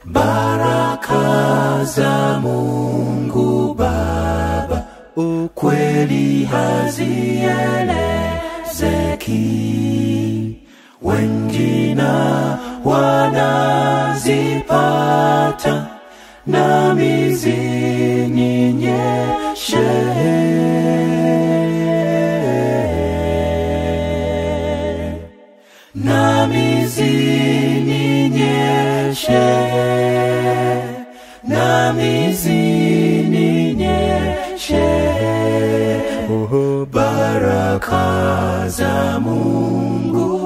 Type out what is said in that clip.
baraka za Mungu Baba, ukweli hazielezeki, wengine wanazipata, nami zininyeshe. Nami zininyeshe, nami zininyeshe, baraka za Mungu